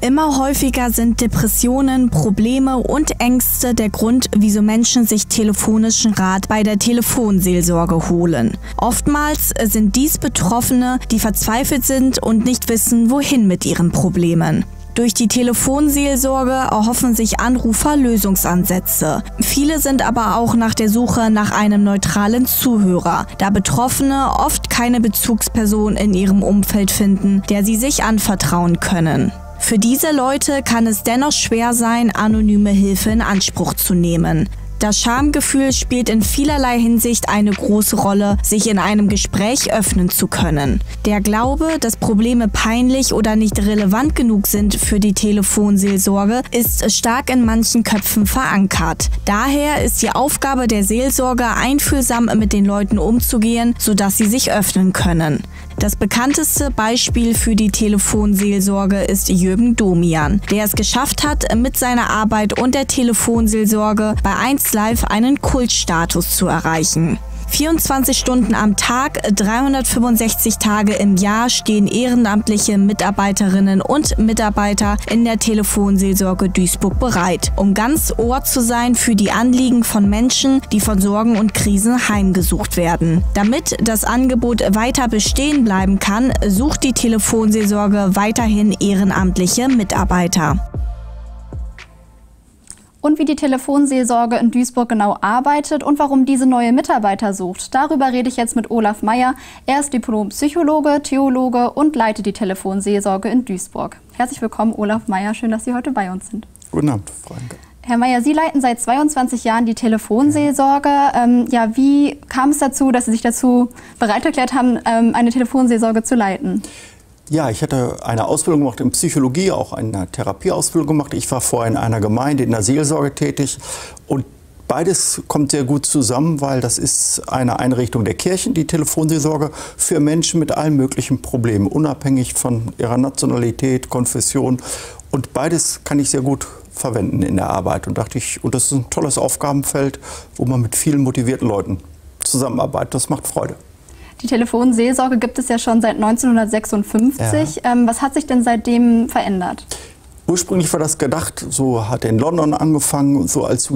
Immer häufiger sind Depressionen, Probleme und Ängste der Grund, wieso Menschen sich telefonischen Rat bei der Telefonseelsorge holen. Oftmals sind dies Betroffene, die verzweifelt sind und nicht wissen, wohin mit ihren Problemen. Durch die Telefonseelsorge erhoffen sich Anrufer Lösungsansätze. Viele sind aber auch nach der Suche nach einem neutralen Zuhörer, da Betroffene oft keine Bezugsperson in ihrem Umfeld finden, der sie sich anvertrauen können. Für diese Leute kann es dennoch schwer sein, anonyme Hilfe in Anspruch zu nehmen. Das Schamgefühl spielt in vielerlei Hinsicht eine große Rolle, sich in einem Gespräch öffnen zu können. Der Glaube, dass Probleme peinlich oder nicht relevant genug sind für die Telefonseelsorge, ist stark in manchen Köpfen verankert. Daher ist die Aufgabe der Seelsorge, einfühlsam mit den Leuten umzugehen, sodass sie sich öffnen können. Das bekannteste Beispiel für die Telefonseelsorge ist Jürgen Domian, der es geschafft hat, mit seiner Arbeit und der Telefonseelsorge bei 1Live einen Kultstatus zu erreichen. 24 Stunden am Tag, 365 Tage im Jahr stehen ehrenamtliche Mitarbeiterinnen und Mitarbeiter in der Telefonseelsorge Duisburg bereit, um ganz Ohr zu sein für die Anliegen von Menschen, die von Sorgen und Krisen heimgesucht werden. Damit das Angebot weiter bestehen bleiben kann, sucht die Telefonseelsorge weiterhin ehrenamtliche Mitarbeiter. Und wie die Telefonseelsorge in Duisburg genau arbeitet und warum diese neue Mitarbeiter sucht. Darüber rede ich jetzt mit Olaf Meyer. Er ist Diplom-Psychologe, Theologe und leitet die Telefonseelsorge in Duisburg. Herzlich willkommen, Olaf Meyer. Schön, dass Sie heute bei uns sind. Guten Abend, Frau Enke. Herr Meyer, Sie leiten seit 22 Jahren die Telefonseelsorge. Wie kam es dazu, dass Sie sich dazu bereit erklärt haben, eine Telefonseelsorge zu leiten? Ja, ich hatte eine Ausbildung gemacht in Psychologie, auch eine Therapieausbildung gemacht. Ich war vorher in einer Gemeinde in der Seelsorge tätig und beides kommt sehr gut zusammen, weil das ist eine Einrichtung der Kirchen, die Telefonseelsorge, für Menschen mit allen möglichen Problemen, unabhängig von ihrer Nationalität, Konfession. Und beides kann ich sehr gut verwenden in der Arbeit. Und dachte ich, und das ist ein tolles Aufgabenfeld, wo man mit vielen motivierten Leuten zusammenarbeitet. Das macht Freude. Die Telefonseelsorge gibt es ja schon seit 1956. Ja. Was hat sich denn seitdem verändert? Ursprünglich war das gedacht, so hat in London angefangen, so als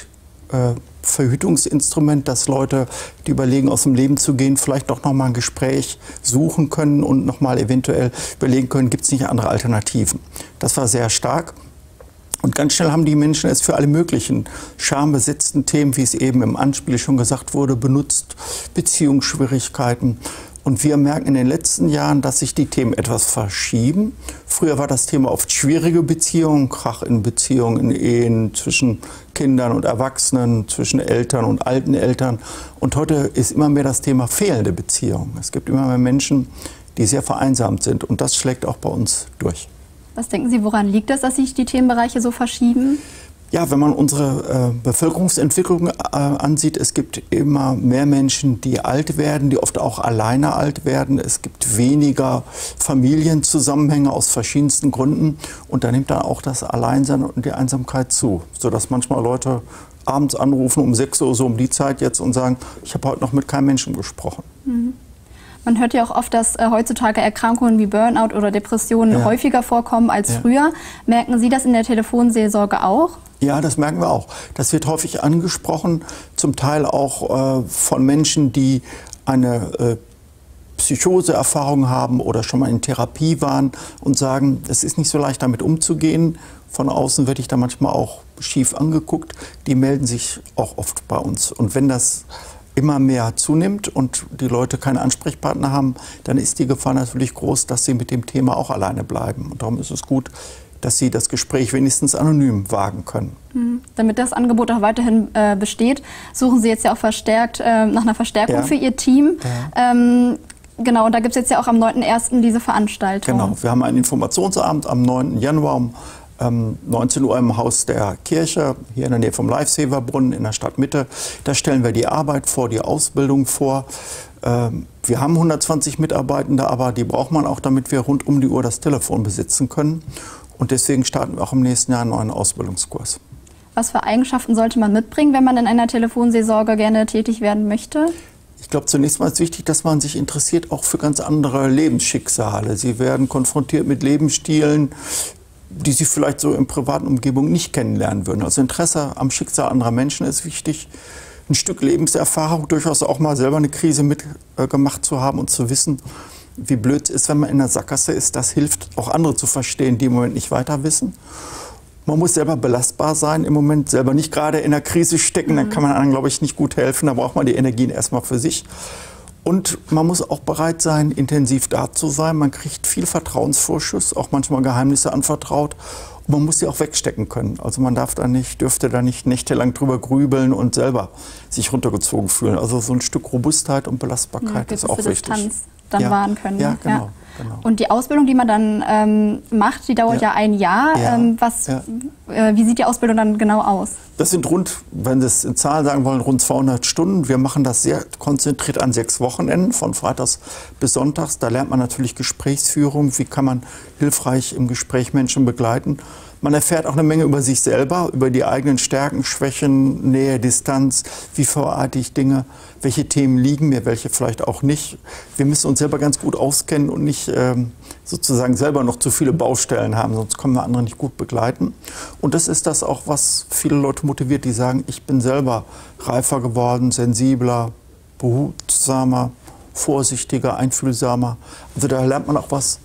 Suizidverhütungsinstrument, dass Leute, die überlegen, aus dem Leben zu gehen, vielleicht doch noch mal ein Gespräch suchen können und noch mal eventuell überlegen können, gibt es nicht andere Alternativen. Das war sehr stark. Und ganz schnell haben die Menschen es für alle möglichen schambesetzten Themen, wie es eben im Anspiel schon gesagt wurde, benutzt, Beziehungsschwierigkeiten. Und wir merken in den letzten Jahren, dass sich die Themen etwas verschieben. Früher war das Thema oft schwierige Beziehungen, Krach in Beziehungen, in Ehen, zwischen Kindern und Erwachsenen, zwischen Eltern und alten Eltern. Und heute ist immer mehr das Thema fehlende Beziehungen. Es gibt immer mehr Menschen, die sehr vereinsamt sind. Und das schlägt auch bei uns durch. Was denken Sie, woran liegt es, dass sich die Themenbereiche so verschieben? Ja, wenn man unsere Bevölkerungsentwicklung ansieht, es gibt immer mehr Menschen, die alt werden, die oft auch alleine alt werden. Es gibt weniger Familienzusammenhänge aus verschiedensten Gründen. Und da nimmt dann auch das Alleinsein und die Einsamkeit zu, sodass manchmal Leute abends anrufen um 6 Uhr, so um die Zeit jetzt, und sagen, ich habe heute noch mit keinem Menschen gesprochen. Mhm. Man hört ja auch oft, dass heutzutage Erkrankungen wie Burnout oder Depressionen häufiger vorkommen als früher. Merken Sie das in der Telefonseelsorge auch? Ja, das merken wir auch. Das wird häufig angesprochen, zum Teil auch von Menschen, die eine Psychoseerfahrung haben oder schon mal in Therapie waren und sagen, es ist nicht so leicht, damit umzugehen. Von außen werde ich da manchmal auch schief angeguckt. Die melden sich auch oft bei uns. Und wenn das immer mehr zunimmt und die Leute keine Ansprechpartner haben, dann ist die Gefahr natürlich groß, dass sie mit dem Thema auch alleine bleiben. Und darum ist es gut, dass sie das Gespräch wenigstens anonym wagen können. Damit das Angebot auch weiterhin besteht, suchen Sie jetzt ja auch verstärkt nach einer Verstärkung für Ihr Team. Ja. Genau, und da gibt es jetzt ja auch am 9.1. diese Veranstaltung. Genau, wir haben einen Informationsabend am 9. Januar um 19 Uhr im Haus der Kirche, hier in der Nähe vom Lifesaver-Brunnen in der Stadtmitte. Da stellen wir die Arbeit vor, die Ausbildung vor. Wir haben 120 Mitarbeitende, aber die braucht man auch, damit wir rund um die Uhr das Telefon besitzen können. Und deswegen starten wir auch im nächsten Jahr einen neuen Ausbildungskurs. Was für Eigenschaften sollte man mitbringen, wenn man in einer Telefonseelsorge gerne tätig werden möchte? Ich glaube, zunächst mal ist wichtig, dass man sich interessiert auch für ganz andere Lebensschicksale. Sie werden konfrontiert mit Lebensstilen, die sie vielleicht so in privaten Umgebungen nicht kennenlernen würden. Also Interesse am Schicksal anderer Menschen ist wichtig. Ein Stück Lebenserfahrung, durchaus auch mal selber eine Krise mitgemacht zu haben und zu wissen, wie blöd es ist, wenn man in der Sackgasse ist. Das hilft auch andere zu verstehen, die im Moment nicht weiter wissen. Man muss selber belastbar sein, im Moment selber nicht gerade in der Krise stecken, dann kann man anderen, glaube ich, nicht gut helfen. Da braucht man die Energien erstmal für sich. Und man muss auch bereit sein, intensiv da zu sein. Man kriegt viel Vertrauensvorschuss, auch manchmal Geheimnisse anvertraut. Und man muss sie auch wegstecken können. Also man dürfte da nicht nächtelang drüber grübeln und selber sich runtergezogen fühlen. Also so ein Stück Robustheit und Belastbarkeit ist auch wichtig. Distanz dann wahren können. Ja, genau. Genau. Und die Ausbildung, die man dann macht, die dauert ja ein Jahr. Wie sieht die Ausbildung dann genau aus? Das sind wenn Sie es in Zahlen sagen wollen, rund 200 Stunden. Wir machen das sehr konzentriert an 6 Wochenenden, von Freitags bis Sonntags. Da lernt man natürlich Gesprächsführung. Wie kann man hilfreich im Gespräch Menschen begleiten? Man erfährt auch eine Menge über sich selber, über die eigenen Stärken, Schwächen, Nähe, Distanz. Wie verarbeite ich Dinge? Welche Themen liegen mir, welche vielleicht auch nicht? Wir müssen uns selber ganz gut auskennen und nicht sozusagen selber noch zu viele Baustellen haben, sonst können wir andere nicht gut begleiten. Und das ist das auch, was viele Leute motiviert, die sagen, ich bin selber reifer geworden, sensibler, behutsamer, vorsichtiger, einfühlsamer. Also da lernt man auch was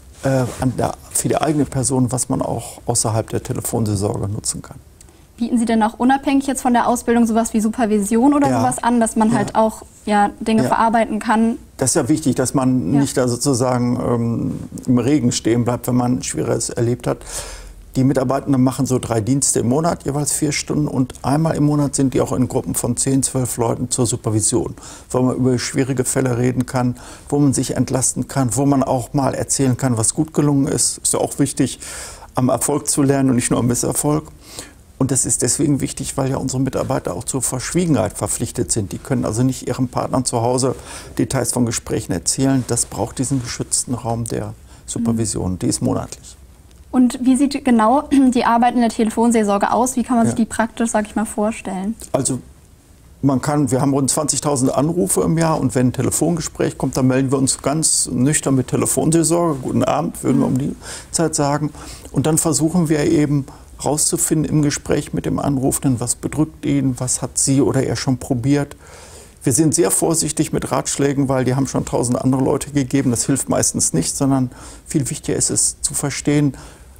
für die eigene Person, was man auch außerhalb der Telefonseelsorge nutzen kann. Bieten Sie denn auch unabhängig jetzt von der Ausbildung sowas wie Supervision oder sowas an, dass man halt auch Dinge verarbeiten kann? Das ist ja wichtig, dass man nicht da sozusagen im Regen stehen bleibt, wenn man Schweres erlebt hat. Die Mitarbeitenden machen so 3 Dienste im Monat, jeweils 4 Stunden. Und einmal im Monat sind die auch in Gruppen von 10, 12 Leuten zur Supervision, wo man über schwierige Fälle reden kann, wo man sich entlasten kann, wo man auch mal erzählen kann, was gut gelungen ist. Ist ja auch wichtig, am Erfolg zu lernen und nicht nur am Misserfolg. Und das ist deswegen wichtig, weil ja unsere Mitarbeiter auch zur Verschwiegenheit verpflichtet sind. Die können also nicht ihren Partnern zu Hause Details von Gesprächen erzählen. Das braucht diesen geschützten Raum der Supervision. Die ist monatlich. Und wie sieht genau die Arbeit in der Telefonseelsorge aus? Wie kann man sich die praktisch, sag ich mal, vorstellen? Also wir haben rund 20.000 Anrufe im Jahr und wenn ein Telefongespräch kommt, dann melden wir uns ganz nüchtern mit Telefonseelsorge. Guten Abend, würden wir um die Zeit sagen. Und dann versuchen wir eben rauszufinden im Gespräch mit dem Anrufenden, was bedrückt ihn, was hat sie oder er schon probiert. Wir sind sehr vorsichtig mit Ratschlägen, weil die haben schon 1000 andere Leute gegeben. Das hilft meistens nicht, sondern viel wichtiger ist es zu verstehen,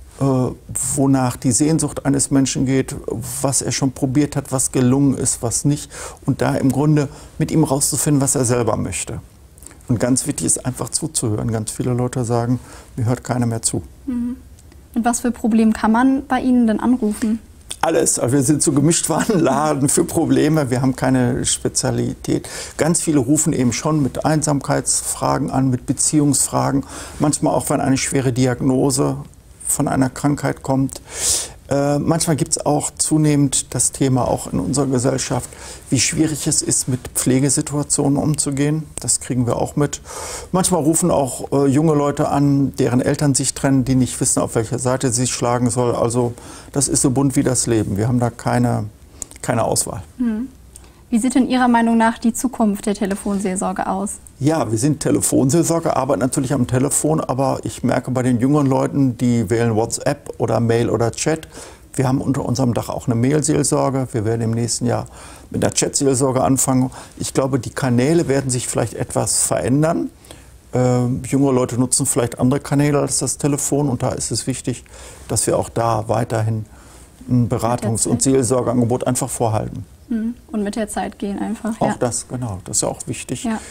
wonach die Sehnsucht eines Menschen geht, was er schon probiert hat, was gelungen ist, was nicht. Und da im Grunde mit ihm rauszufinden, was er selber möchte. Und ganz wichtig ist einfach zuzuhören. Ganz viele Leute sagen, mir hört keiner mehr zu. Mhm. Und was für Probleme kann man bei Ihnen denn anrufen? Alles. Also wir sind so Gemischtwarenladen für Probleme. Wir haben keine Spezialität. Ganz viele rufen eben schon mit Einsamkeitsfragen an, mit Beziehungsfragen. Manchmal auch, wenn eine schwere Diagnose von einer Krankheit kommt. Manchmal gibt es auch zunehmend das Thema auch in unserer Gesellschaft, wie schwierig es ist, mit Pflegesituationen umzugehen. Das kriegen wir auch mit. Manchmal rufen auch junge Leute an, deren Eltern sich trennen, die nicht wissen, auf welcher Seite sie sich schlagen soll. Also das ist so bunt wie das Leben. Wir haben da keine Auswahl. Wie sieht in Ihrer Meinung nach die Zukunft der Telefonseelsorge aus? Ja, wir sind Telefonseelsorge, arbeiten natürlich am Telefon, aber ich merke bei den jüngeren Leuten, die wählen WhatsApp oder Mail oder Chat. Wir haben unter unserem Dach auch eine Mail-Seelsorge. Wir werden im nächsten Jahr mit der Chat-Seelsorge anfangen. Ich glaube, die Kanäle werden sich vielleicht etwas verändern. Junge Leute nutzen vielleicht andere Kanäle als das Telefon und da ist es wichtig, dass wir auch da weiterhin ein Beratungs- und Seelsorgeangebot einfach vorhalten. Und mit der Zeit gehen einfach. Auch das, genau. Das ist ja auch wichtig. Ja.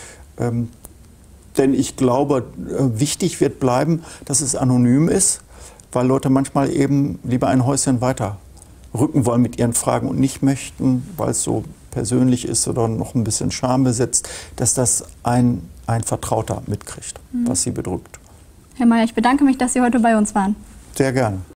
Denn ich glaube, wichtig wird bleiben, dass es anonym ist, weil Leute manchmal eben lieber ein Häuschen weiter rücken wollen mit ihren Fragen und nicht möchten, weil es so persönlich ist oder noch ein bisschen schambesetzt, dass das ein Vertrauter mitkriegt, was sie bedrückt. Herr Meier, ich bedanke mich, dass Sie heute bei uns waren. Sehr gerne.